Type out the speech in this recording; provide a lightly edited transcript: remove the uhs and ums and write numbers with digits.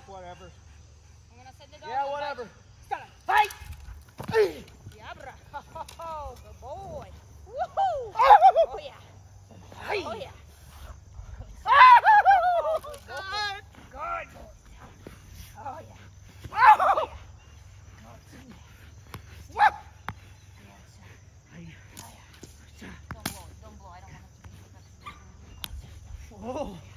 stop, whatever. I'm gonna send the dog. Yeah, whatever. Stop. Fight! Yeah, bro. Oh, good boy. Woohoo! Oh, yeah. Oh, yeah. Oh, good boy. Good boy. Oh, yeah. Oh, yeah. Don't blow it. Don't blow. I don't want it to be. Oh.